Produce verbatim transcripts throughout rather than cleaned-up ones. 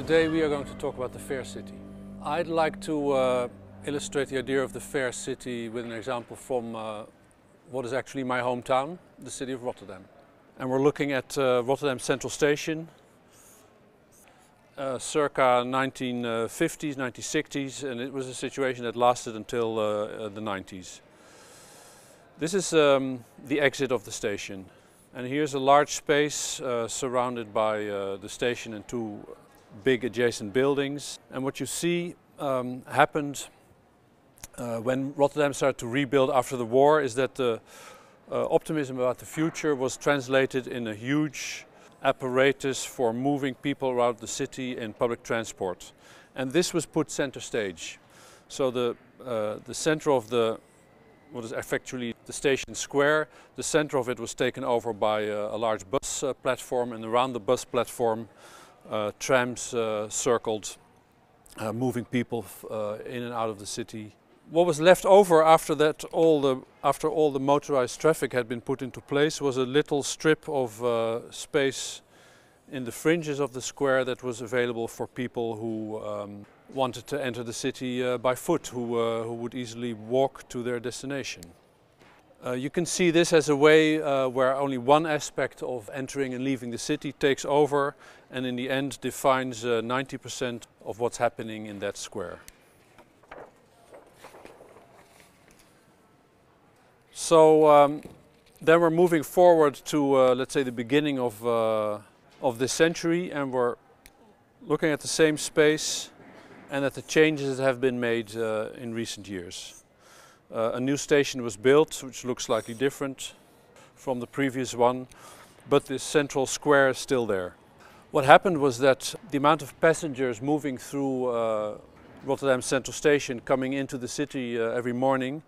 Today we are going to talk about the fair city. I'd like to uh, illustrate the idea of the fair city with an example from uh, what is actually my hometown, the city of Rotterdam. And we're looking at uh, Rotterdam Central Station, uh, circa nineteen fifties, nineteen sixties, and it was a situation that lasted until uh, the nineties. This is um, the exit of the station. And here's a large space uh, surrounded by uh, the station and two big adjacent buildings. And what you see um, happened uh, when Rotterdam started to rebuild after the war is that the uh, optimism about the future was translated in a huge apparatus for moving people around the city in public transport. And this was put center stage. So the, uh, the center of the what is effectively the station square, the center of it was taken over by a, a large bus uh, platform, and around the bus platform uh, trams uh, circled, uh, moving people uh, in and out of the city. What was left over after that, all the, after all the motorized traffic had been put into place, was a little strip of uh, space in the fringes of the square that was available for people who um, wanted to enter the city uh, by foot, who, uh, who would easily walk to their destination. Uh, you can see this as a way uh, where only one aspect of entering and leaving the city takes over and in the end defines uh, ninety percent of what's happening in that square. So um, then we're moving forward to, uh, let's say, the beginning of, uh, of this century, and we're looking at the same space and at the changes that have been made uh, in recent years. Uh, a new station was built, which looks slightly different from the previous one, but this central square is still there. What happened was that the amount of passengers moving through uh, Rotterdam Central Station coming into the city uh, every morning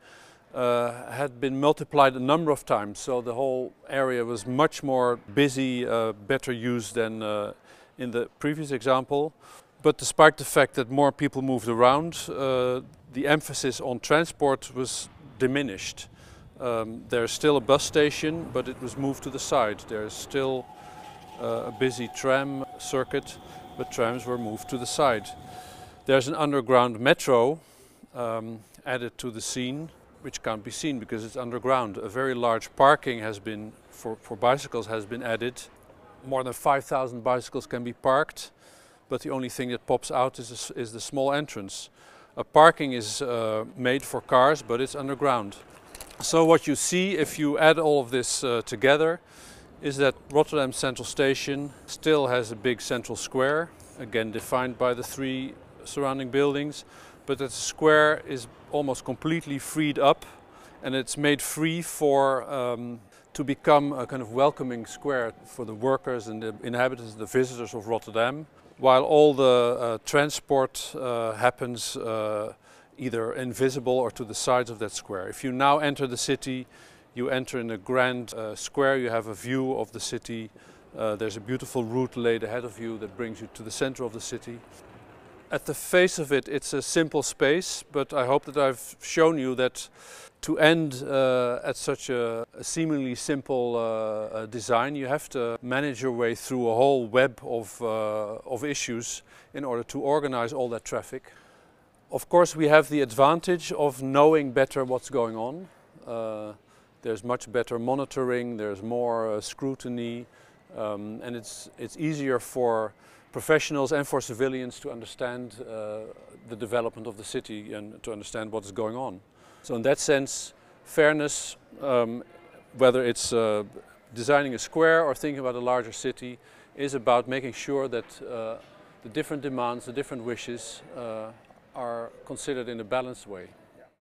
uh, had been multiplied a number of times, so the whole area was much more busy, uh, better used than uh, in the previous example. But despite the fact that more people moved around, uh, the emphasis on transport was diminished. Um, there's still a bus station, but it was moved to the side. There's still uh, a busy tram circuit, but trams were moved to the side. There's an underground metro um, added to the scene, which can't be seen because it's underground. A very large parking has been, for, for bicycles has been added. More than five thousand bicycles can be parked, but the only thing that pops out is, a, is the small entrance. A parking is uh, made for cars, but it's underground. So what you see if you add all of this uh, together is that Rotterdam Central Station still has a big central square, again defined by the three surrounding buildings, but that the square is almost completely freed up, and it's made free for um, to become a kind of welcoming square for the workers and the inhabitants, the visitors of Rotterdam, while all the uh, transport uh, happens uh, either invisible or to the sides of that square. If you now enter the city, you enter in a grand uh, square, you have a view of the city, uh, there's a beautiful route laid ahead of you that brings you to the center of the city. At the face of it, it's a simple space, but I hope that I've shown you that to end uh, at such a, a seemingly simple uh, uh, design, you have to manage your way through a whole web of, uh, of issues in order to organize all that traffic. Of course, we have the advantage of knowing better what's going on. Uh, there's much better monitoring, there's more uh, scrutiny, um, and it's, it's easier for professionals and for civilians to understand uh, the development of the city and to understand what is going on. So in that sense, fairness, um, whether it's uh, designing a square or thinking about a larger city, is about making sure that uh, the different demands, the different wishes uh, are considered in a balanced way.